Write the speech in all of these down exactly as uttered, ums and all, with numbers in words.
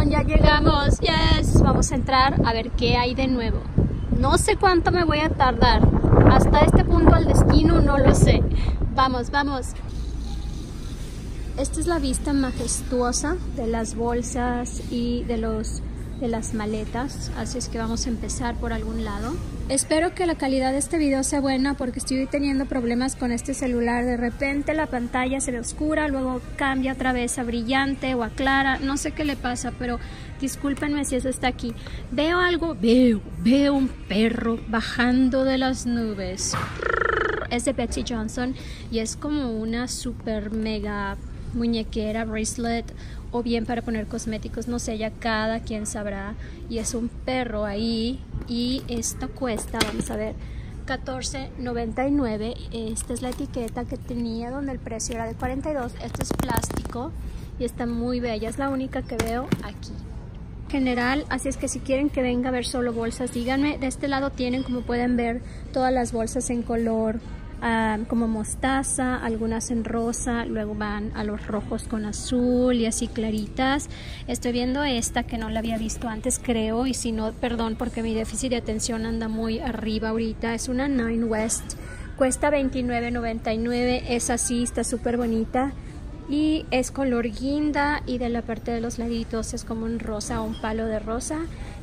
Johnston, ya llegamos. Yes, vamos a entrar a ver qué hay de nuevo. No sé cuánto me voy a tardar. Hasta este punto al destino no lo sé. Vamos, vamos. Esta es la vista majestuosa de las bolsas y de los de las maletas, así es que vamos a empezar por algún lado. Espero que la calidad de este video sea buena porque estoy teniendo problemas con este celular. De repente la pantalla se ve oscura, luego cambia otra vez a brillante o a clara, no sé qué le pasa, pero discúlpenme si eso está aquí. Veo algo, veo, veo un perro bajando de las nubes. Es de Betsey Johnson y es como una super mega muñequera, bracelet, o bien para poner cosméticos, no sé, ya cada quien sabrá. Y es un perro ahí y esto cuesta, vamos a ver, catorce noventa y nueve. Esta es la etiqueta que tenía donde el precio era de cuarenta y dos. Esto es plástico y está muy bella, es la única que veo aquí general, así es que si quieren que venga a ver solo bolsas, díganme. De este lado tienen, como pueden ver, todas las bolsas en color Um, como mostaza, algunas en rosa, luego van a los rojos con azul y así claritas. Estoy viendo esta que no la había visto antes, creo, y si no, perdón porque mi déficit de atención anda muy arriba ahorita. Es una Nine West, cuesta veintinueve noventa y nueve, es así, está súper bonita y es color guinda y de la parte de los laditos es como un rosa o un palo de rosa.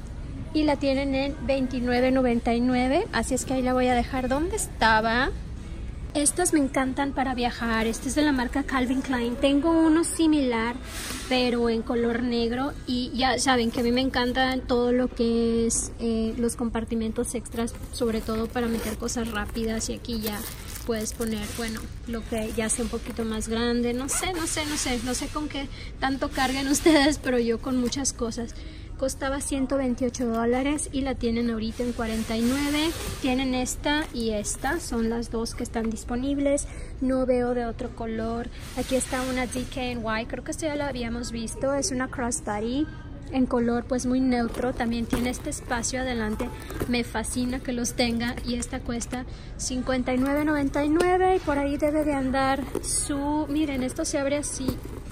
Y la tienen en veintinueve noventa y nueve, así es que ahí la voy a dejar donde estaba. Estas me encantan para viajar. Este es de la marca Calvin Klein. Tengo uno similar, pero en color negro. Y ya saben que a mí me encantan todo lo que es eh, los compartimentos extras, sobre todo para meter cosas rápidas. Y aquí ya puedes poner, bueno, lo que ya sea un poquito más grande. No sé, no sé, no sé. No sé con qué tanto carguen ustedes, pero yo con muchas cosas. Costaba ciento veintiocho dólares y la tienen ahorita en cuarenta y nueve. Tienen esta y esta, son las dos que están disponibles. No veo de otro color. Aquí está una D K N Y, creo que esta ya la habíamos visto. Es una crossbody en color pues muy neutro. También tiene este espacio adelante. Me fascina que los tenga y esta cuesta cincuenta y nueve noventa y nueve y por ahí debe de andar su... Miren, esto se abre así.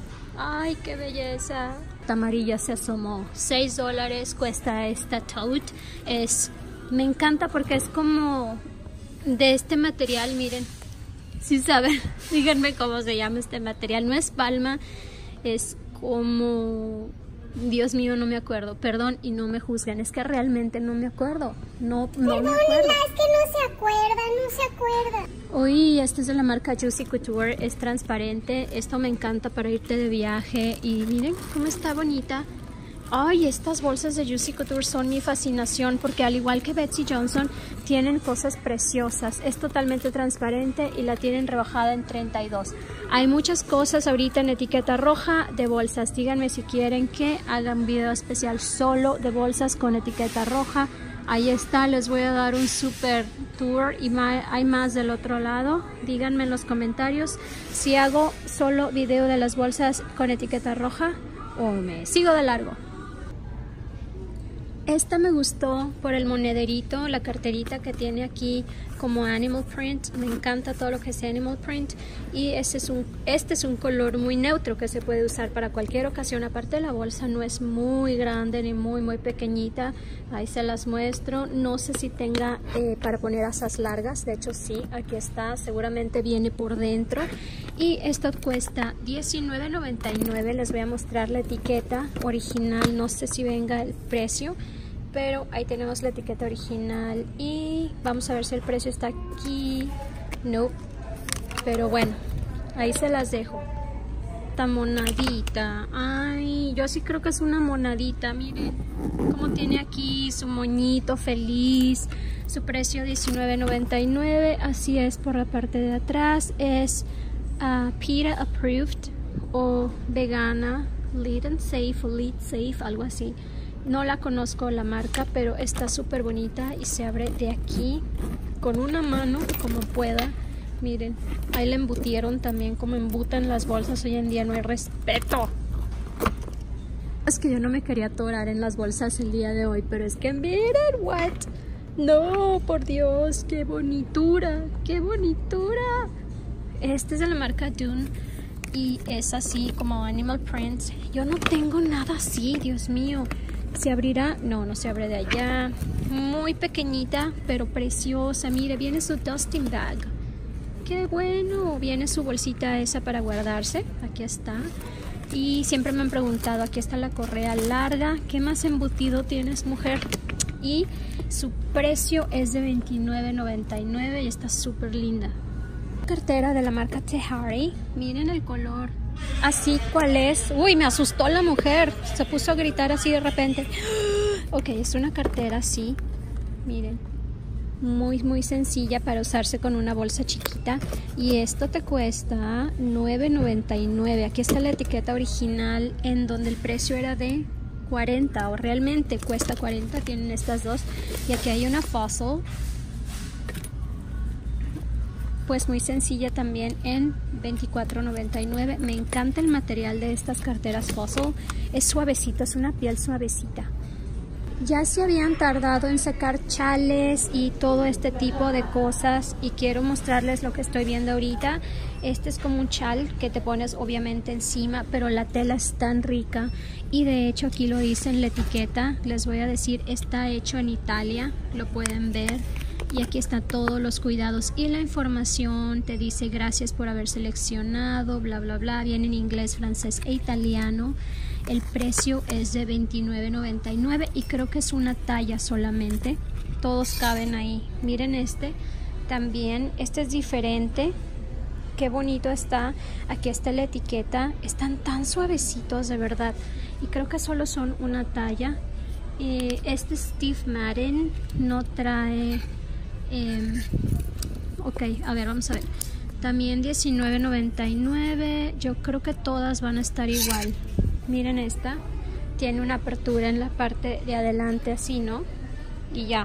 ¡Ay, qué belleza! Esta amarilla se asomó. seis dólares cuesta esta tote. Es, me encanta porque es como de este material, miren. Si saben, díganme cómo se llama este material. No es palma, es como... Dios mío, no me acuerdo. Perdón y no me juzguen. Es que realmente no me acuerdo. No, no me acuerdo. Es que no se acuerda, no se acuerda. Uy, este es de la marca Juicy Couture. Es transparente. Esto me encanta para irte de viaje. Y miren cómo está bonita. Ay, estas bolsas de Juicy Couture son mi fascinación porque al igual que Betsey Johnson tienen cosas preciosas. Es totalmente transparente y la tienen rebajada en treinta y dos. Hay muchas cosas ahorita en etiqueta roja de bolsas. Díganme si quieren que haga un video especial solo de bolsas con etiqueta roja. Ahí está, les voy a dar un super tour y hay más del otro lado. Díganme en los comentarios si hago solo video de las bolsas con etiqueta roja o me sigo de largo. Esta me gustó por el monederito, la carterita que tiene aquí como animal print. Me encanta todo lo que es animal print. Y este es un, este es un color muy neutro que se puede usar para cualquier ocasión. Aparte la bolsa no es muy grande ni muy muy pequeñita. Ahí se las muestro. No sé si tenga eh, para poner asas largas. De hecho sí, aquí está. Seguramente viene por dentro. Y esto cuesta diecinueve noventa y nueve. Les voy a mostrar la etiqueta original. No sé si venga el precio, pero ahí tenemos la etiqueta original y vamos a ver si el precio está aquí. No, pero bueno, ahí se las dejo. Esta monadita, ay, yo sí creo que es una monadita. Miren cómo tiene aquí su moñito feliz. Su precio diecinueve noventa y nueve. Así es por la parte de atrás. Es uh, PETA approved o vegana, lead and safe o lead safe, algo así. No la conozco la marca, pero está súper bonita y se abre de aquí con una mano como pueda. Miren, ahí le embutieron también como embutan las bolsas. Hoy en día no hay respeto. Es que yo no me quería atorar en las bolsas el día de hoy, pero es que miren, what? No, por Dios, qué bonitura, qué bonitura. Este es de la marca Dune. y es así como animal print. Yo no tengo nada así, Dios mío. ¿Se abrirá? No, no se abre de allá. Muy pequeñita, pero preciosa. Mire, viene su dusting bag. ¡Qué bueno! Viene su bolsita esa para guardarse. Aquí está. Y siempre me han preguntado, aquí está la correa larga. ¿Qué más embutido tienes, mujer? Y su precio es de veintinueve noventa y nueve y está súper linda. Cartera de la marca Tehari. Miren el color. Así, ¿cuál es? Uy, me asustó la mujer. Se puso a gritar así de repente. Ok, es una cartera así. Miren. Muy, muy sencilla para usarse con una bolsa chiquita. Y esto te cuesta nueve noventa y nueve. Aquí está la etiqueta original en donde el precio era de cuarenta. O realmente cuesta cuarenta. Tienen estas dos. Y aquí hay una Fossil. Pues muy sencilla también en veinticuatro noventa y nueve. Me encanta el material de estas carteras Fossil. Es suavecito, es una piel suavecita. Ya se habían tardado en sacar chales y todo este tipo de cosas y quiero mostrarles lo que estoy viendo ahorita. Este es como un chal que te pones obviamente encima, pero la tela es tan rica y de hecho aquí lo dice en la etiqueta. Les voy a decir, está hecho en Italia, lo pueden ver. Y aquí están todos los cuidados y la información, te dice gracias por haber seleccionado, bla bla bla, viene en inglés, francés e italiano. El precio es de veintinueve noventa y nueve y creo que es una talla solamente, todos caben ahí. Miren este, también, este es diferente, qué bonito está, aquí está la etiqueta, están tan suavecitos de verdad y creo que solo son una talla. Eh, este Steve Madden no trae... Eh, ok, a ver, vamos a ver. También diecinueve noventa y nueve. Yo creo que todas van a estar igual. Miren esta. Tiene una apertura en la parte de adelante así, ¿no? Y ya.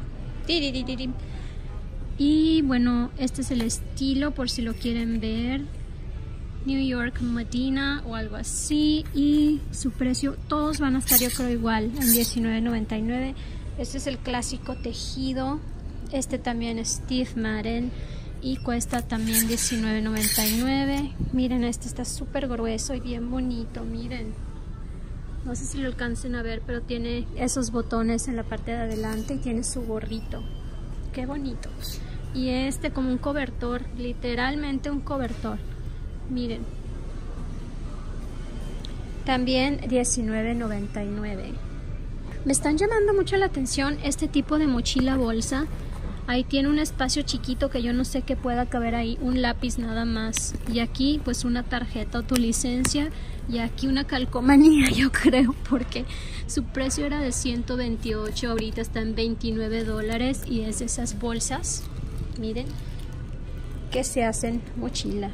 Y bueno, este es el estilo por si lo quieren ver. New York Medina o algo así. Y su precio, todos van a estar yo creo igual en diecinueve noventa y nueve. Este es el clásico tejido. Este también es Steve Madden y cuesta también diecinueve noventa y nueve. Miren, este está súper grueso y bien bonito, miren. No sé si lo alcancen a ver, pero tiene esos botones en la parte de adelante y tiene su gorrito. Qué bonito. Y este como un cobertor, literalmente un cobertor. Miren. También diecinueve noventa y nueve. Me están llamando mucho la atención este tipo de mochila bolsa. Ahí tiene un espacio chiquito que yo no sé qué pueda caber ahí, un lápiz nada más. Y aquí pues una tarjeta o tu licencia y aquí una calcomanía yo creo porque su precio era de ciento veintiocho, ahorita está en veintinueve dólares y es de esas bolsas, miren, que se hacen mochila.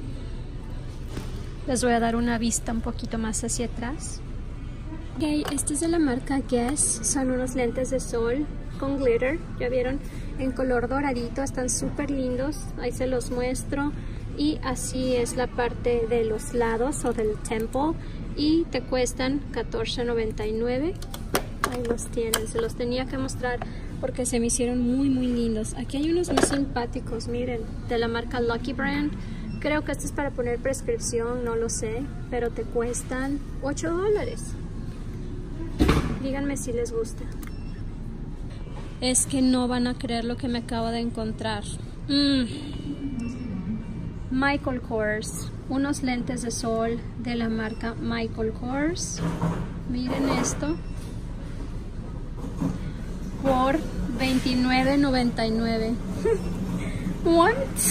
Les voy a dar una vista un poquito más hacia atrás. Ok, este es de la marca Guess, son unos lentes de sol con glitter, ya vieron, en color doradito, están súper lindos, ahí se los muestro. Y así es la parte de los lados o del temple y te cuestan catorce noventa y nueve. Ahí los tienen, se los tenía que mostrar porque se me hicieron muy muy lindos. Aquí hay unos muy simpáticos, miren, de la marca Lucky Brand. Creo que esto es para poner prescripción, no lo sé, pero te cuestan ocho dólares. Díganme si les gusta. Es que no van a creer lo que me acabo de encontrar. Mm. Michael Kors, unos lentes de sol de la marca Michael Kors. Miren esto. Por veintinueve noventa y nueve. What?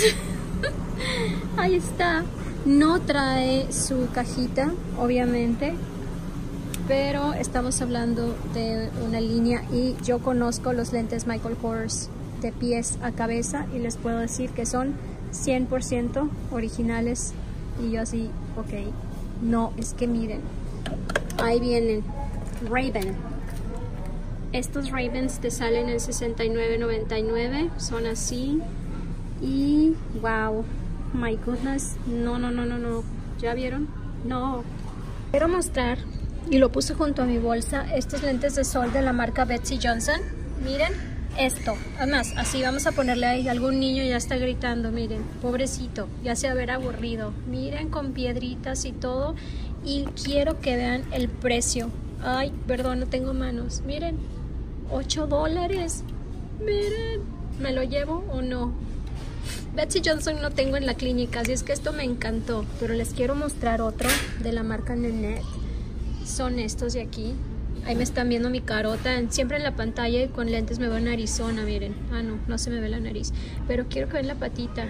Ahí está. No trae su cajita, obviamente, pero estamos hablando de una línea y yo conozco los lentes Michael Kors de pies a cabeza y les puedo decir que son cien por ciento originales. Y yo así, ok, no, es que miren, ahí vienen Ray-Ban. Estos Ray-Bans te salen en sesenta y nueve noventa y nueve, son así. Y wow, my goodness, no, no, no, no, no, ¿ya vieron? No. Quiero mostrar, y lo puse junto a mi bolsa, estos lentes de sol de la marca Betsey Johnson. Miren, esto. Además, así vamos a ponerle ahí. Algún niño ya está gritando, miren, pobrecito, ya se va a ver aburrido. Miren, con piedritas y todo. Y quiero que vean el precio. Ay, perdón, no tengo manos. Miren, ocho dólares. Miren, ¿me lo llevo o no? Betsey Johnson no tengo en la clínica, así es que esto me encantó. Pero les quiero mostrar otro de la marca Nanette. Son estos de aquí. Ahí me están viendo mi carota, siempre en la pantalla y con lentes me veo en Arizona, miren. Ah, no, no se me ve la nariz. Pero quiero que vean la patita.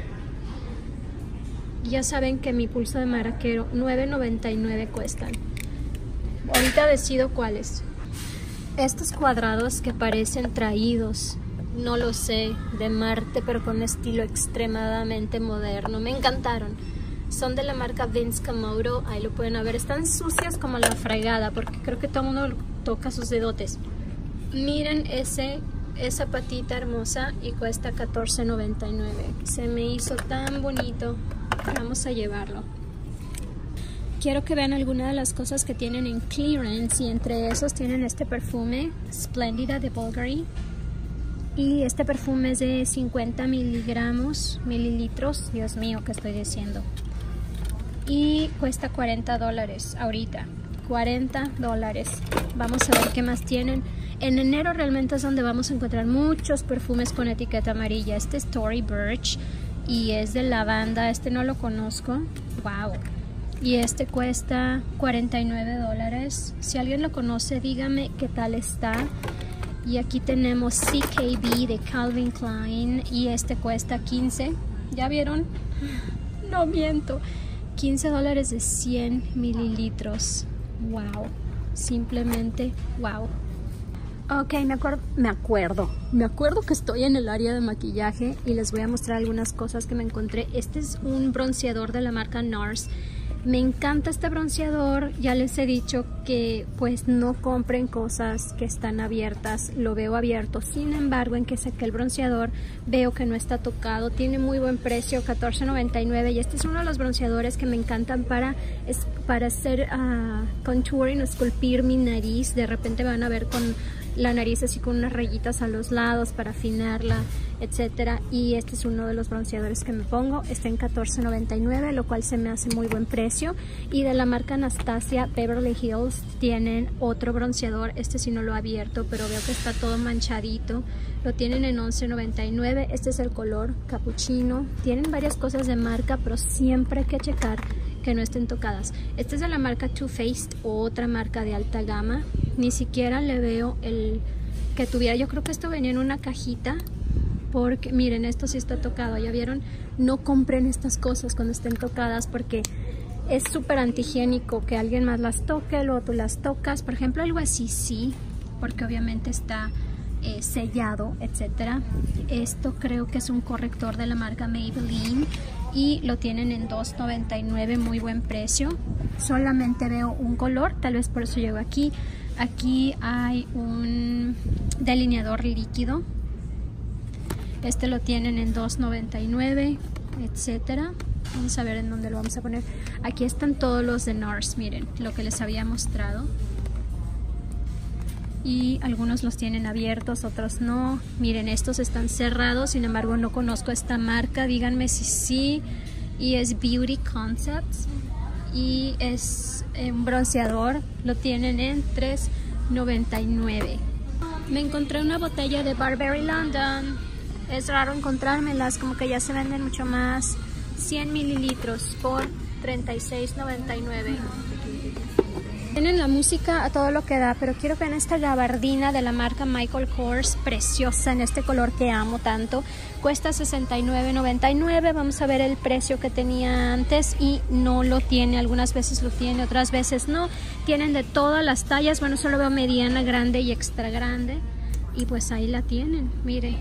Ya saben que mi pulso de maraquero, nueve noventa y nueve cuestan. Ahorita decido cuáles. Estos cuadrados que parecen traídos, no lo sé, de Marte, pero con un estilo extremadamente moderno. Me encantaron. Son de la marca Vince Camuto, ahí lo pueden ver. Están sucias como la fregada, porque creo que todo el mundo toca sus dedotes. Miren ese, esa patita hermosa y cuesta catorce noventa y nueve. Se me hizo tan bonito. Vamos a llevarlo. Quiero que vean algunas de las cosas que tienen en clearance, y entre esos tienen este perfume Splendida de Bulgari. Y este perfume es de cincuenta miligramos, mililitros. Dios mío, ¿qué estoy diciendo? Y cuesta cuarenta dólares ahorita. cuarenta dólares. Vamos a ver qué más tienen. En enero realmente es donde vamos a encontrar muchos perfumes con etiqueta amarilla. Este es Tory Burch y es de lavanda. Este no lo conozco. Wow. Y este cuesta cuarenta y nueve dólares. Si alguien lo conoce, dígame qué tal está. Y aquí tenemos C K B de Calvin Klein y este cuesta quince. ¿Ya vieron? No miento. quince dólares de cien mililitros. Wow. Simplemente wow. Ok, me acuerdo, me acuerdo. Me acuerdo que estoy en el área de maquillaje y les voy a mostrar algunas cosas que me encontré. Este es un bronceador de la marca NARS. Me encanta este bronceador. Ya les he dicho que pues no compren cosas que están abiertas. Lo veo abierto. Sin embargo, en que saqué el bronceador veo que no está tocado. Tiene muy buen precio, catorce noventa y nueve. Y este es uno de los bronceadores que me encantan para, es, para hacer uh, contouring, esculpir mi nariz. De repente van a ver con la nariz así con unas rayitas a los lados para afinarla, etcétera. Y este es uno de los bronceadores que me pongo. Está en catorce noventa y nueve, lo cual se me hace muy buen precio. Y de la marca Anastasia Beverly Hills tienen otro bronceador. Este sí no lo he abierto, pero veo que está todo manchadito. Lo tienen en once noventa y nueve. Este es el color capuchino. Tienen varias cosas de marca, pero siempre hay que checar que no estén tocadas. Este es de la marca Too Faced, otra marca de alta gama. Ni siquiera le veo el que tuviera. Yo creo que esto venía en una cajita, porque miren, esto sí está tocado. Ya vieron, no compren estas cosas cuando estén tocadas porque es súper antihigiénico que alguien más las toque, luego tú las tocas. Por ejemplo, algo así sí, porque obviamente está eh, sellado, etcétera. Esto creo que es un corrector de la marca Maybelline y lo tienen en dos noventa y nueve, muy buen precio. Solamente veo un color, tal vez por eso llego aquí. Aquí hay un delineador líquido. Este lo tienen en dos noventa y nueve, etcétera. Vamos a ver en dónde lo vamos a poner. Aquí están todos los de NARS, miren, lo que les había mostrado. Y algunos los tienen abiertos, otros no. Miren, estos están cerrados, sin embargo no conozco esta marca. Díganme si sí. Y es Beauty Concepts. Y es un bronceador, lo tienen en tres noventa y nueve. Me encontré una botella de Burberry London. Es raro encontrármelas, como que ya se venden mucho más. cien mililitros por treinta y seis noventa y nueve. Tienen la música a todo lo que da, pero quiero que vean esta gabardina de la marca Michael Kors, preciosa en este color que amo tanto. Cuesta sesenta y nueve noventa y nueve. Vamos a ver el precio que tenía antes y no lo tiene. Algunas veces lo tiene, otras veces no. Tienen de todas las tallas. Bueno, solo veo mediana, grande y extra grande. Y pues ahí la tienen, miren.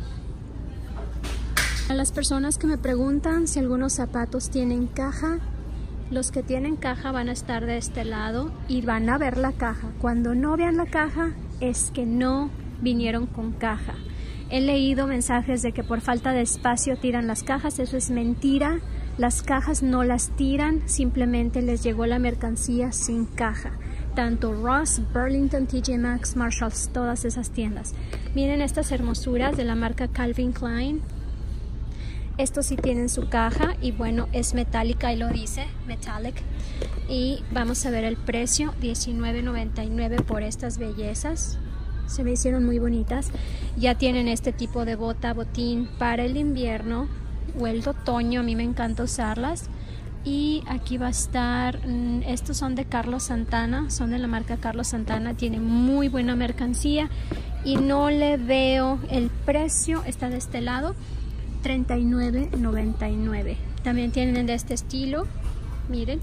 A las personas que me preguntan si algunos zapatos tienen caja, los que tienen caja van a estar de este lado y van a ver la caja. Cuando no vean la caja es que no vinieron con caja. He leído mensajes de que por falta de espacio tiran las cajas. Eso es mentira. Las cajas no las tiran, simplemente les llegó la mercancía sin caja. tanto Ross, Burlington, T J Maxx, Marshalls, todas esas tiendas. Miren estas hermosuras de la marca Calvin Klein. Estos sí tienen su caja y bueno, es metálica y lo dice, metallic. Y vamos a ver el precio, diecinueve noventa y nueve por estas bellezas. Se me hicieron muy bonitas. Ya tienen este tipo de bota, botín para el invierno o el otoño. A mí me encanta usarlas. Y aquí va a estar, estos son de Carlos Santana, son de la marca Carlos Santana, tiene muy buena mercancía y no le veo el precio, está de este lado, treinta y nueve noventa y nueve. También tienen de este estilo, miren.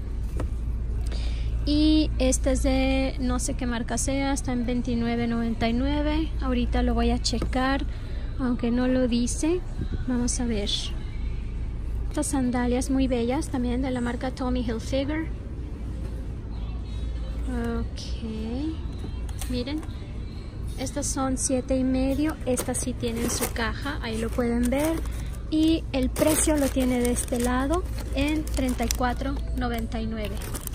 Y este es de no sé qué marca sea, está en veintinueve noventa y nueve. Ahorita lo voy a checar, aunque no lo dice. Vamos a ver. Estas sandalias muy bellas, también de la marca Tommy Hilfiger. Ok, miren, estas son siete y medio. Estas sí tienen su caja, ahí lo pueden ver. Y el precio lo tiene de este lado en treinta y cuatro noventa y nueve.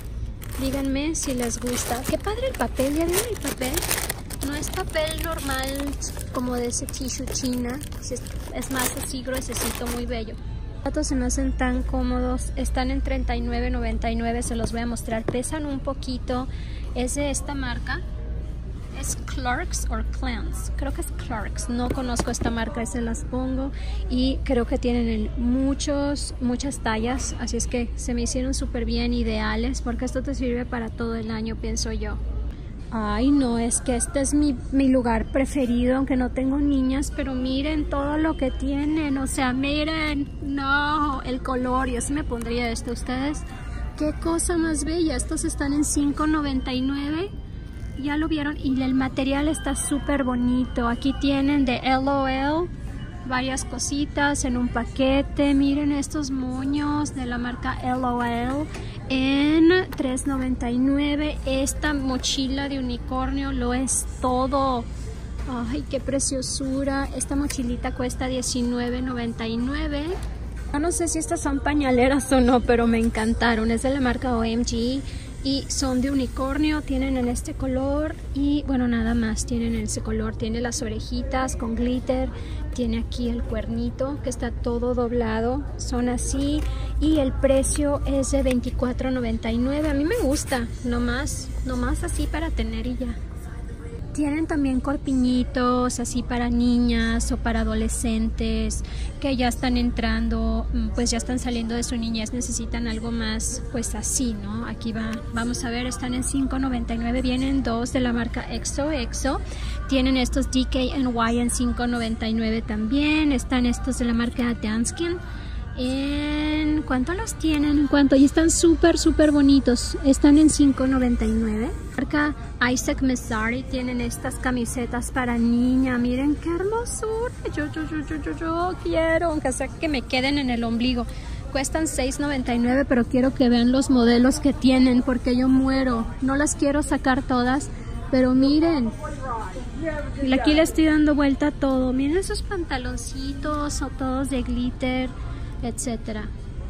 Díganme si les gusta. Qué padre el papel, ¿ya vieron el papel? No es papel normal como de ese tissue china, es más así gruesecito, muy bello. Los zapatos se me hacen tan cómodos, están en treinta y nueve noventa y nueve, se los voy a mostrar, pesan un poquito, es de esta marca, es Clarks o Clans, creo que es Clarks, no conozco esta marca y se las pongo y creo que tienen en muchos, muchas tallas, así es que se me hicieron súper bien, ideales, porque esto te sirve para todo el año, pienso yo. Ay, no, es que este es mi, mi lugar preferido, aunque no tengo niñas, pero miren todo lo que tienen, o sea, miren, no, el color, yo sí me pondría esto, ustedes, qué cosa más bella, estos están en cinco noventa y nueve, ya lo vieron, y el material está súper bonito, aquí tienen de L O L, varias cositas en un paquete, miren estos moños de la marca L O L, en tres noventa y nueve. Esta mochila de unicornio lo es todo. Ay, qué preciosura. Esta mochilita cuesta diecinueve noventa y nueve. No sé si estas son pañaleras o no, pero me encantaron. Es de la marca O M G y son de unicornio, tienen en este color y bueno, nada más tienen en ese color. Tiene las orejitas con glitter, tiene aquí el cuernito que está todo doblado, son así y el precio es de veinticuatro noventa y nueve. A mí me gusta, nomás, nomás así para tener y ya. Tienen también corpiñitos así para niñas o para adolescentes que ya están entrando, pues ya están saliendo de su niñez, necesitan algo más pues así, ¿no? Aquí va, vamos a ver, están en cinco noventa y nueve, vienen dos de la marca Exo Exo, tienen estos D K N Y en cinco noventa y nueve también, están estos de la marca Danskin. ¿En cuánto los tienen? ¿En cuánto? Y están súper, súper bonitos. Están en cinco noventa y nueve. Marca Isaac Mizrahi tienen estas camisetas para niña. Miren qué hermosura. Yo, yo, yo, yo, yo, yo quiero, aunque sea que me queden en el ombligo. Cuestan seis noventa y nueve, pero quiero que vean los modelos que tienen porque yo muero. No las quiero sacar todas, pero miren. Aquí le estoy dando vuelta a todo. Miren esos pantaloncitos o todos de glitter, etcétera.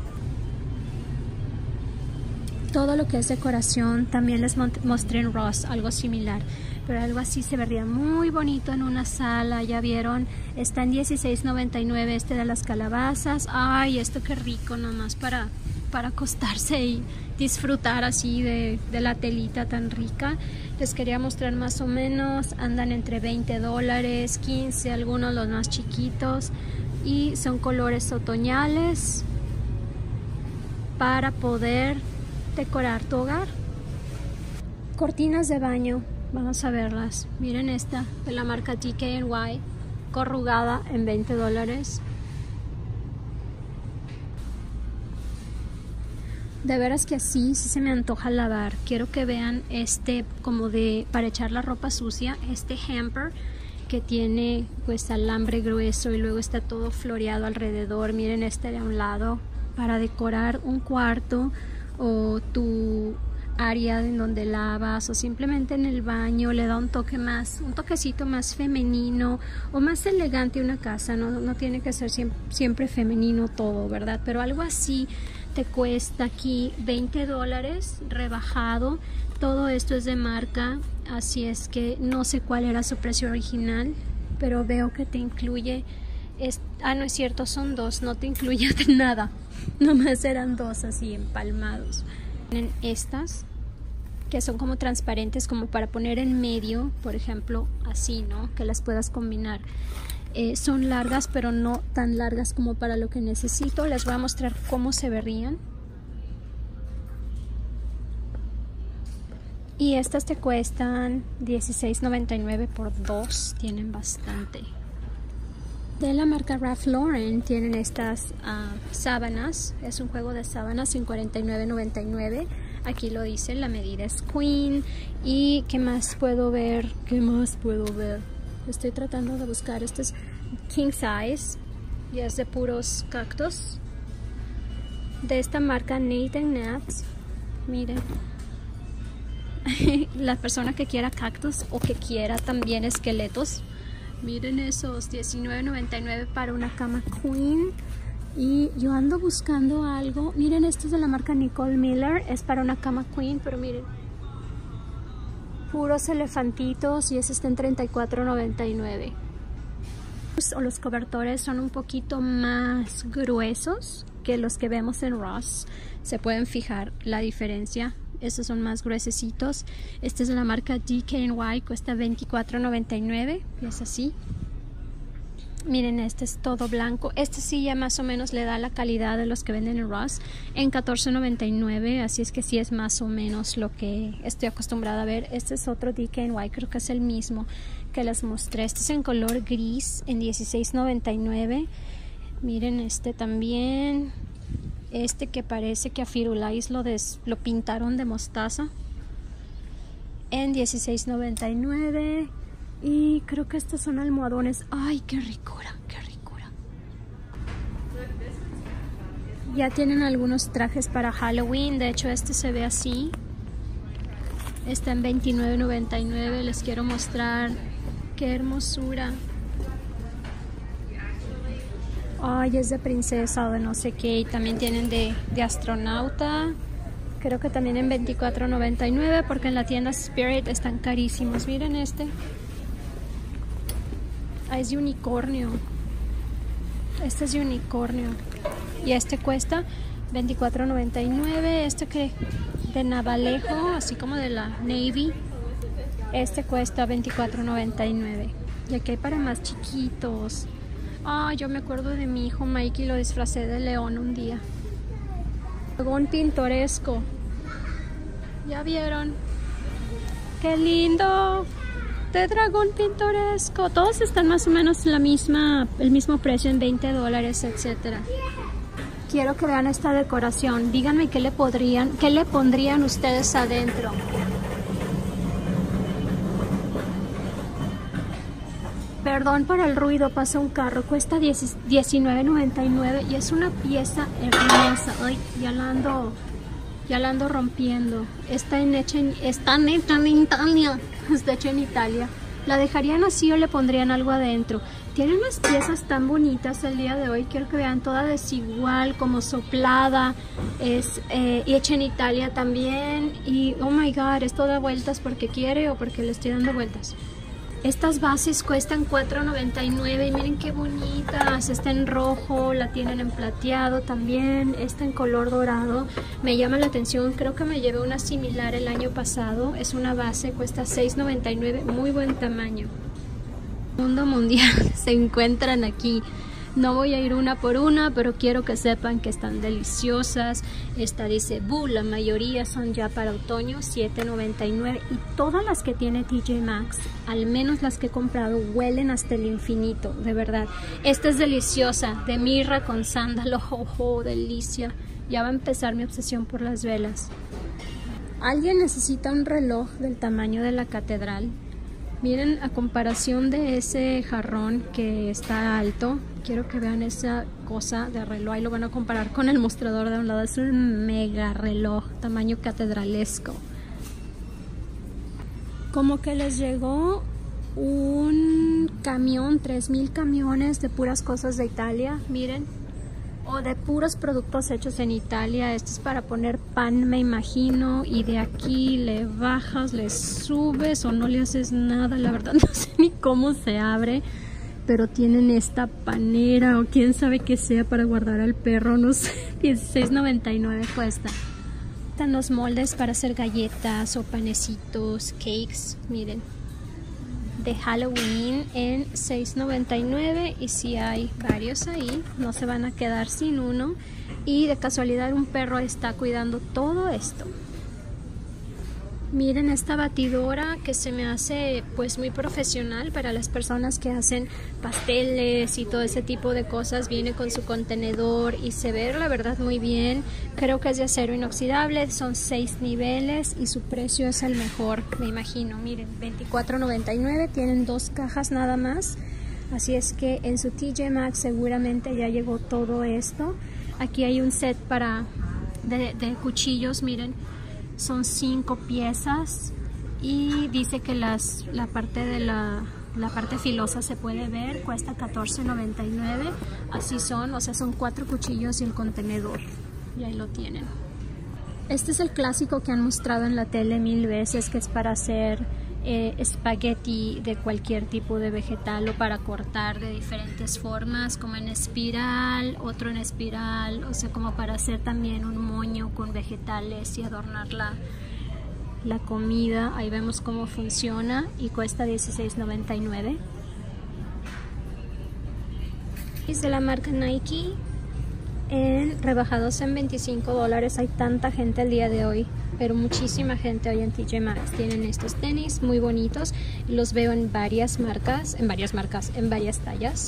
Todo lo que es decoración también les mostré en Ross, algo similar, pero algo así se vería muy bonito en una sala. Ya vieron, está en dieciséis noventa y nueve este de las calabazas. Ay, esto qué rico, nomás para, para acostarse y disfrutar así de, de la telita tan rica. Les quería mostrar más o menos, andan entre veinte dólares, quince, algunos los más chiquitos. Y son colores otoñales para poder decorar tu hogar. Cortinas de baño, vamos a verlas. Miren esta de la marca D K N Y, corrugada en veinte dólares. De veras que así, sí se me antoja lavar. Quiero que vean este como de para echar la ropa sucia, este hamper que tiene pues alambre grueso y luego está todo floreado alrededor. Miren este de un lado para decorar un cuarto o tu área en donde lavas o simplemente en el baño. Le da un toque más, un toquecito más femenino o más elegante a una casa. No, no tiene que ser siempre, siempre femenino todo, ¿verdad? Pero algo así te cuesta aquí veinte dólares rebajado. Todo esto es de marca, así es que no sé cuál era su precio original, pero veo que te incluye, es, ah no es cierto, son dos, no te incluye nada, nomás eran dos así empalmados. Tienen estas que son como transparentes, como para poner en medio, por ejemplo, así, ¿no? Que las puedas combinar. Eh, son largas, pero no tan largas como para lo que necesito. Les voy a mostrar cómo se verían. Y estas te cuestan dieciséis noventa y nueve por dos, tienen bastante. De la marca Ralph Lauren tienen estas uh, sábanas, es un juego de sábanas en cuarenta y nueve noventa y nueve. Aquí lo dice, la medida es queen. Y ¿qué más puedo ver? ¿Qué más puedo ver? Estoy tratando de buscar, este es king size y es de puros cactus. De esta marca Nathan Nats, miren. La persona que quiera cactus o que quiera también esqueletos, miren esos, diecinueve noventa y nueve para una cama queen. Y yo ando buscando algo, miren, esto es de la marca Nicole Miller, es para una cama queen, pero miren, puros elefantitos, y ese está en treinta y cuatro noventa y nueve. O los cobertores son un poquito más gruesos que los que vemos en Ross, se pueden fijar la diferencia. Estos son más gruesecitos. Este es de la marca D K N Y, cuesta veinticuatro noventa y nueve. Y es así. Miren, este es todo blanco. Este sí ya más o menos le da la calidad de los que venden en Ross en catorce noventa y nueve. Así es que sí es más o menos lo que estoy acostumbrada a ver. Este es otro D K N Y, creo que es el mismo que les mostré. Este es en color gris en dieciséis noventa y nueve. Miren este también. Este que parece que a Firulais lo, des, lo pintaron de mostaza en dieciséis noventa y nueve. Y creo que estos son almohadones. ¡Ay, qué ricura! ¡Qué ricura! Ya tienen algunos trajes para Halloween. De hecho, este se ve así. Está en veintinueve noventa y nueve. Les quiero mostrar. ¡Qué hermosura! Ay, es de princesa o de no sé qué. Y también tienen de, de astronauta. Creo que también en veinticuatro noventa y nueve, porque en la tienda Spirit están carísimos. Miren este. Ah, es de unicornio. Este es de unicornio. Y este cuesta veinticuatro noventa y nueve. Este que de navalejo, así como de la Navy. Este cuesta veinticuatro noventa y nueve. Y aquí hay para más chiquitos. Ah, yo me acuerdo de mi hijo Mikey, lo disfracé de león un día. Dragón pintoresco. ¿Ya vieron? ¡Qué lindo! De dragón pintoresco. Todos están más o menos la misma, el mismo precio en veinte dólares, etcétera. Quiero que vean esta decoración. Díganme qué le podrían, qué le pondrían ustedes adentro. Perdón por el ruido, pasa un carro, cuesta diecinueve noventa y nueve y es una pieza hermosa. Ay, ya la ando, ya la ando rompiendo. Está en hecha en, está hecha en Italia. Está hecha en Italia. La dejarían así o le pondrían algo adentro. Tiene unas piezas tan bonitas el día de hoy. Quiero que vean toda desigual, como soplada. Es eh, hecha en Italia también. Y oh my god, esto da vueltas porque quiere o porque le estoy dando vueltas. Estas bases cuestan cuatro noventa y nueve y miren qué bonitas. Esta en rojo, la tienen en plateado también. Esta en color dorado. Me llama la atención, creo que me llevé una similar el año pasado. Es una base, cuesta seis noventa y nueve, muy buen tamaño. Mundo mundial se encuentran aquí. No voy a ir una por una, pero quiero que sepan que están deliciosas. Esta dice Boo, la mayoría son ya para otoño, siete noventa y nueve. Y todas las que tiene T J Maxx, al menos las que he comprado, huelen hasta el infinito, de verdad. Esta es deliciosa, de mirra con sándalo, jojo, delicia. Ya va a empezar mi obsesión por las velas. ¿Alguien necesita un reloj del tamaño de la catedral? Miren, a comparación de ese jarrón que está alto, quiero que vean esa cosa de reloj. Ahí lo van a comparar con el mostrador de un lado. Es un mega reloj, tamaño catedralesco. Como que les llegó un camión, tres mil camiones de puras cosas de Italia. Miren, o de puros productos hechos en Italia. Esto es para poner pan, me imagino, y de aquí le bajas, le subes o no le haces nada. La verdad no sé ni cómo se abre, pero tienen esta panera o quién sabe qué sea para guardar al perro, no sé. dieciséis noventa y nueve cuesta. Están los moldes para hacer galletas o panecitos, cakes, miren, de Halloween en seis noventa y nueve, y si hay varios ahí, no se van a quedar sin uno. Y de casualidad un perro está cuidando todo esto. Miren esta batidora que se me hace pues muy profesional para las personas que hacen pasteles y todo ese tipo de cosas. Viene con su contenedor y se ve la verdad muy bien. Creo que es de acero inoxidable, son seis niveles y su precio es el mejor, me imagino. Miren, veinticuatro noventa y nueve, tienen dos cajas nada más. Así es que en su T J Maxx seguramente ya llegó todo esto. Aquí hay un set para de, de cuchillos, miren. Son cinco piezas y dice que las, la parte de la, la parte filosa se puede ver, cuesta catorce noventa y nueve. Así son, o sea, son cuatro cuchillos y el contenedor. Y ahí lo tienen. Este es el clásico que han mostrado en la tele mil veces, que es para hacer eh, espagueti de cualquier tipo de vegetal o para cortar de diferentes formas, como en espiral, otro en espiral, o sea, como para hacer también un moño con vegetales y adornar la, la comida. Ahí vemos cómo funciona y cuesta dieciséis noventa y nueve. Es de la marca Nike, en rebajados en veinticinco dólares. Hay tanta gente el día de hoy, pero muchísima gente hoy en T J Maxx. Tienen estos tenis muy bonitos, los veo en varias marcas, en varias marcas, en varias tallas.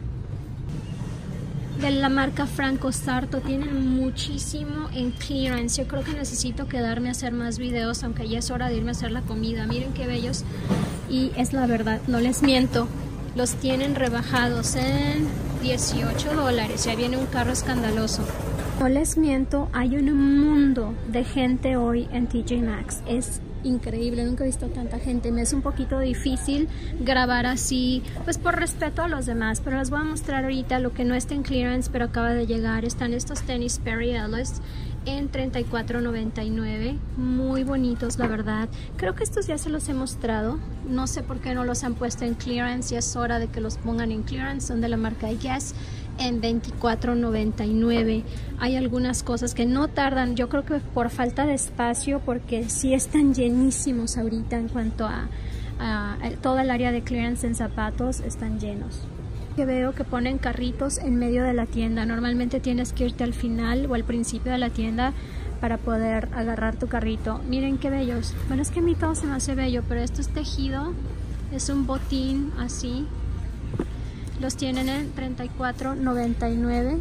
De la marca Franco Sarto tienen muchísimo en clearance. Yo creo que necesito quedarme a hacer más videos, aunque ya es hora de irme a hacer la comida. Miren qué bellos, y es la verdad, no les miento, los tienen rebajados en dieciocho dólares. Ya viene un carro escandaloso. No les miento, hay un mundo de gente hoy en T J Maxx. Es increíble, nunca he visto tanta gente. Me es un poquito difícil grabar así, pues por respeto a los demás, pero les voy a mostrar ahorita lo que no está en clearance, pero acaba de llegar. Están estos tenis Perry Ellis en treinta y cuatro noventa y nueve, muy bonitos, la verdad. Creo que estos ya se los he mostrado, no sé por qué no los han puesto en clearance. Ya es hora de que los pongan en clearance. Son de la marca Guess en veinticuatro noventa y nueve. Hay algunas cosas que no tardan, yo creo que por falta de espacio, porque sí están llenísimos ahorita en cuanto a, a, a toda el área de clearance en zapatos, están llenos. Que veo que ponen carritos en medio de la tienda. Normalmente tienes que irte al final o al principio de la tienda para poder agarrar tu carrito. Miren qué bellos. Bueno, es que a mí todo se me hace bello, pero esto es tejido, es un botín así. Los tienen en treinta y cuatro noventa y nueve,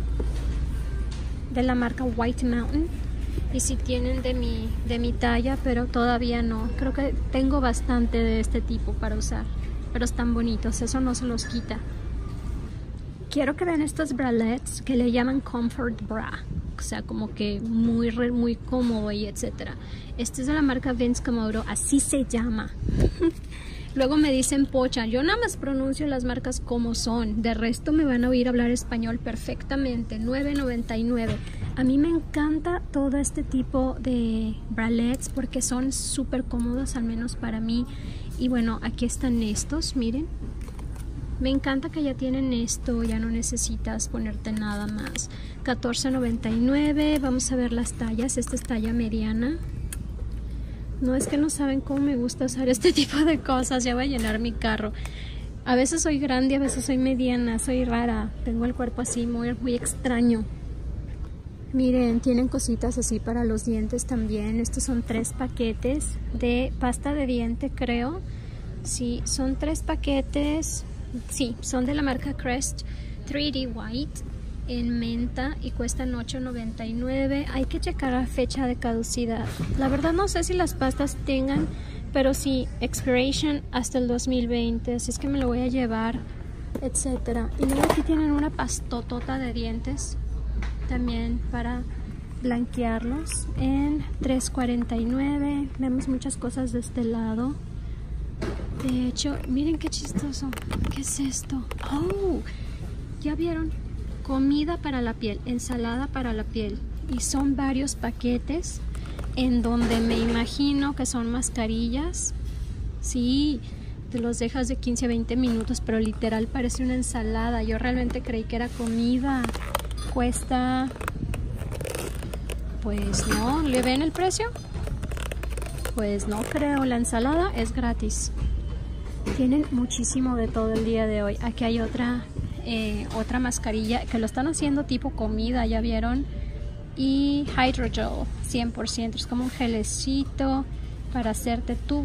de la marca White Mountain. Y si tienen de mi, de mi talla, pero todavía no. Creo que tengo bastante de este tipo para usar, pero están bonitos, eso no se los quita. Quiero que vean estos bralets que le llaman Comfort Bra, o sea, como que muy, muy cómodo y etcétera. Este es de la marca Vince Camuto, así se llama. Luego me dicen pocha, yo nada más pronuncio las marcas como son, de resto me van a oír hablar español perfectamente. Nueve noventa y nueve. A mí me encanta todo este tipo de bralets porque son súper cómodos, al menos para mí. Y bueno, aquí están estos, miren. Me encanta que ya tienen esto, ya no necesitas ponerte nada más. catorce noventa y nueve. Vamos a ver las tallas. Esta es talla mediana. No, es que no saben cómo me gusta usar este tipo de cosas. Ya voy a llenar mi carro. A veces soy grande, a veces soy mediana, soy rara. Tengo el cuerpo así muy, muy extraño. Miren, tienen cositas así para los dientes también. Estos son tres paquetes de pasta de diente, creo. Sí, son tres paquetes. Sí, son de la marca Crest tres D White en menta y cuestan ocho noventa y nueve. Hay que checar la fecha de caducidad. La verdad no sé si las pastas tengan, pero sí, expiration hasta el dos mil veinte, así es que me lo voy a llevar, etcétera. Y luego aquí tienen una pastotota de dientes también para blanquearlos en tres cuarenta y nueve. Vemos muchas cosas de este lado. De hecho, miren qué chistoso. ¿Qué es esto? Oh, ¿ya vieron comida para la piel, ensalada para la piel. Y son varios paquetes en donde me imagino que son mascarillas. Sí, te los dejas de quince a veinte minutos, pero literal parece una ensalada. Yo realmente creí que era comida. Cuesta, pues no, ¿le ven el precio? Pues no creo, la ensalada es gratis. Tienen muchísimo de todo el día de hoy. Aquí hay otra, eh, otra mascarilla que lo están haciendo tipo comida, ¿ya vieron? Y Hydrogel, cien por ciento, es como un gelecito para hacerte tu,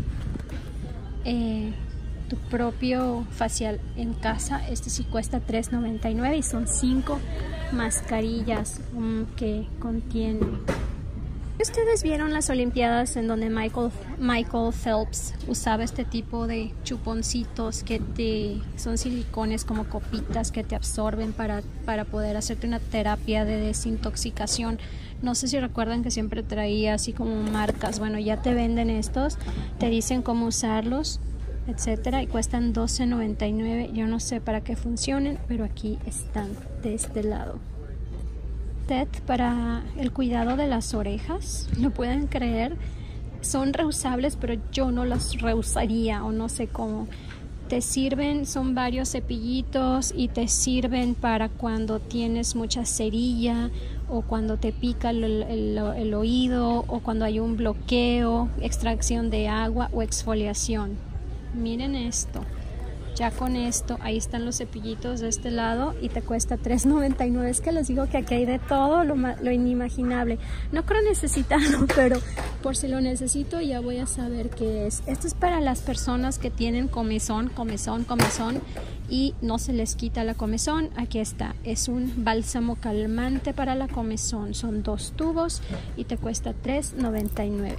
eh, tu propio facial en casa. Este sí cuesta tres noventa y nueve y son cinco mascarillas um, que contienen. ¿Ustedes vieron las Olimpiadas en donde Michael, Michael Phelps usaba este tipo de chuponcitos que te son silicones como copitas que te absorben para, para poder hacerte una terapia de desintoxicación? No sé si recuerdan que siempre traía así como marcas. Bueno, ya te venden estos, te dicen cómo usarlos, etcétera, y cuestan doce noventa y nueve. Yo no sé para qué funcionen, pero aquí están de este lado. T E D para el cuidado de las orejas, ¿lo pueden creer? Son reusables, pero yo no las reusaría o no sé cómo. Te sirven, son varios cepillitos y te sirven para cuando tienes mucha cerilla o cuando te pica el, el, el oído o cuando hay un bloqueo, extracción de agua o exfoliación. Miren esto. Ya con esto, ahí están los cepillitos de este lado y te cuesta tres noventa y nueve. Es que les digo que aquí hay de todo lo, lo inimaginable. No creo necesitarlo, pero por si lo necesito ya voy a saber qué es. Esto es para las personas que tienen comezón, comezón, comezón y no se les quita la comezón. Aquí está, es un bálsamo calmante para la comezón. Son dos tubos y te cuesta tres noventa y nueve.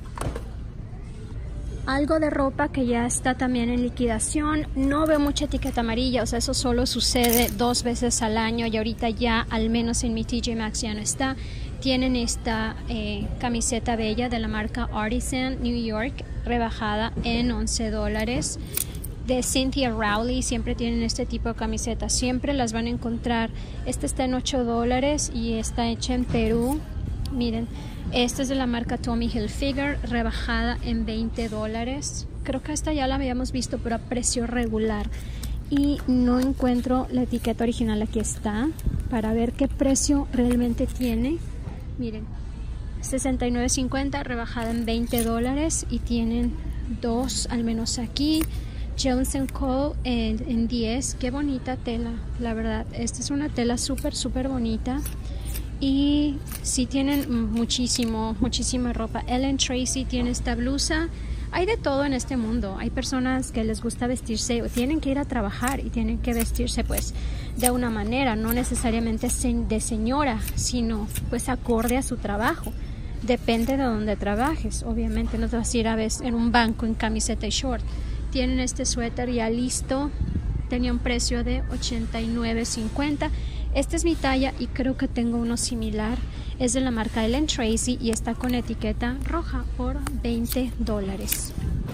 Algo de ropa que ya está también en liquidación. No veo mucha etiqueta amarilla, o sea, eso solo sucede dos veces al año y ahorita ya, al menos en mi T J Maxx ya no está. Tienen esta eh, camiseta bella de la marca Artisan New York, rebajada en once dólares. De Cynthia Rowley, siempre tienen este tipo de camisetas, siempre las van a encontrar. Esta está en ocho dólares y está hecha en Perú. Miren. Esta es de la marca Tommy Hilfiger, rebajada en veinte dólares. Creo que esta ya la habíamos visto, pero a precio regular. Y no encuentro la etiqueta original. Aquí está, para ver qué precio realmente tiene. Miren, sesenta y nueve cincuenta, rebajada en veinte dólares. Y tienen dos, al menos aquí. Jones and Co. en, en diez. Qué bonita tela, la verdad. Esta es una tela súper, súper bonita. Y sí tienen muchísimo, muchísima ropa. Ellen Tracy tiene esta blusa. Hay de todo en este mundo. Hay personas que les gusta vestirse o tienen que ir a trabajar y tienen que vestirse pues de una manera, no necesariamente de señora, sino pues acorde a su trabajo. Depende de donde trabajes, obviamente. No te vas a ir a ver en un banco en camiseta y short. Tienen este suéter ya listo. Tenía un precio de ochenta y nueve cincuenta. Esta es mi talla y creo que tengo uno similar. Es de la marca Ellen Tracy y está con etiqueta roja por veinte dólares.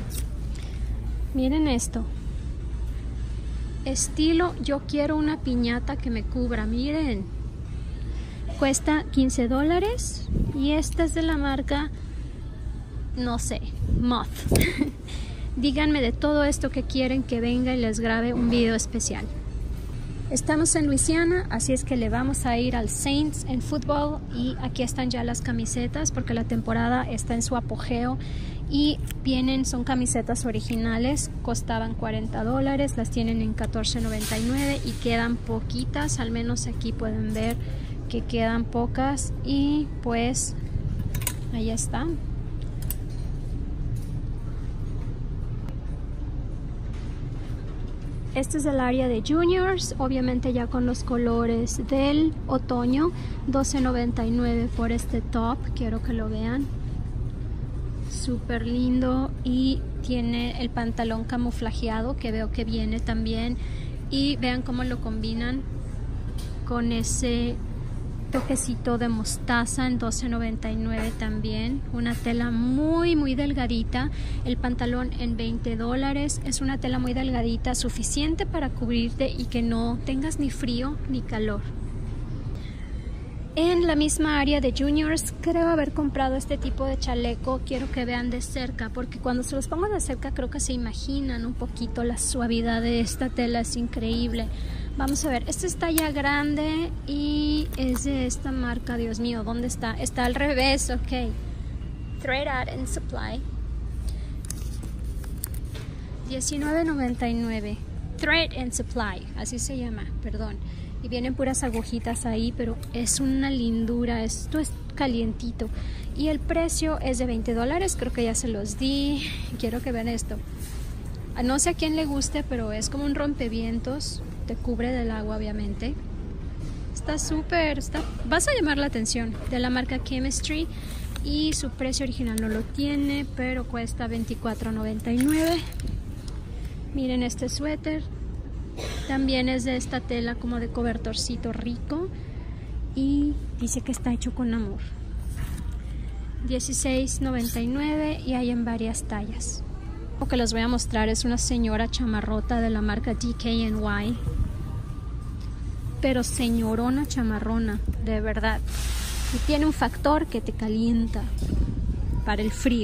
Miren esto. Estilo, yo quiero una piñata que me cubra. Miren. Cuesta quince dólares y esta es de la marca, no sé, Moth. Díganme de todo esto que quieren que venga y les grabe un video especial. Estamos en Luisiana, así es que le vamos a ir al Saints en fútbol y aquí están ya las camisetas porque la temporada está en su apogeo y vienen, son camisetas originales, costaban cuarenta dólares, las tienen en catorce noventa y nueve y quedan poquitas, al menos aquí pueden ver que quedan pocas y pues ahí están. Este es el área de juniors, obviamente ya con los colores del otoño. Doce noventa y nueve por este top, quiero que lo vean. Súper lindo y tiene el pantalón camuflajeado que veo que viene también. Y vean cómo lo combinan con ese toquecito de mostaza en doce noventa y nueve también. Una tela muy muy delgadita. El pantalón en veinte dólares. Es una tela muy delgadita, suficiente para cubrirte y que no tengas ni frío ni calor. En la misma área de Juniors creo haber comprado este tipo de chaleco. Quiero que vean de cerca, porque cuando se los pongo de cerca creo que se imaginan un poquito la suavidad de esta tela. Es increíble. Vamos a ver, este está ya grande y es de esta marca. Dios mío, ¿dónde está? Está al revés, ok. Thread Art and Supply, diecinueve noventa y nueve. Thread and Supply, así se llama, perdón. Y vienen puras agujitas ahí, pero es una lindura. Esto es calientito. Y el precio es de veinte dólares. Creo que ya se los di. Quiero que vean esto. No sé a quién le guste, pero es como un rompevientos. Te cubre del agua, obviamente. Está súper. Está... Vas a llamar la atención. De la marca Chemistry. Y su precio original no lo tiene, pero cuesta veinticuatro noventa y nueve. Miren este suéter. También es de esta tela como de cobertorcito rico. Y dice que está hecho con amor. dieciséis noventa y nueve y hay en varias tallas. Lo que les voy a mostrar es una señora chamarrota de la marca D K N Y. Pero señorona chamarrona, de verdad. Y tiene un factor que te calienta para el frío.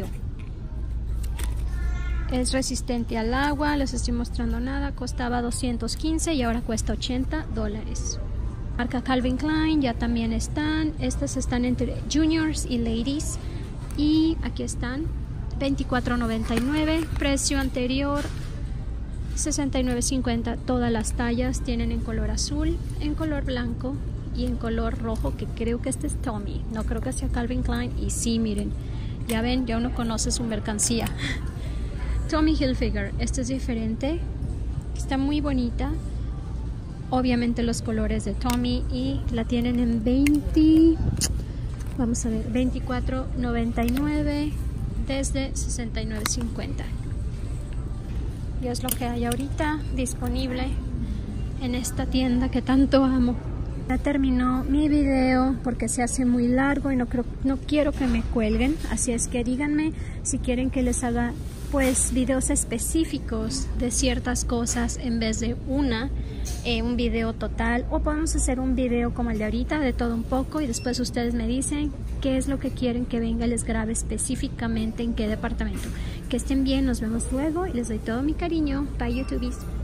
Es resistente al agua, les estoy mostrando nada. Costaba doscientos quince y ahora cuesta ochenta dólares. Marca Calvin Klein ya también están. Estas están entre Juniors y Ladies. Y aquí están, veinticuatro noventa y nueve. Precio anterior, sesenta y nueve cincuenta. Todas las tallas tienen en color azul, en color blanco y en color rojo, que creo que este es Tommy. No creo que sea Calvin Klein. Y sí, miren, ya ven, ya uno conoce su mercancía. Tommy Hilfiger, esta es diferente, está muy bonita. Obviamente los colores de Tommy y la tienen en veinte, vamos a ver, veinticuatro noventa y nueve desde sesenta y nueve cincuenta. Y es lo que hay ahorita disponible en esta tienda que tanto amo. Ya terminó mi video porque se hace muy largo y no, creo, no quiero que me cuelguen, así es que díganme si quieren que les haga pues videos específicos de ciertas cosas en vez de una, eh, un video total, o podemos hacer un video como el de ahorita de todo un poco y después ustedes me dicen qué es lo que quieren que venga y les grabe específicamente en qué departamento. Que estén bien, nos vemos luego y les doy todo mi cariño. Bye, YouTubies.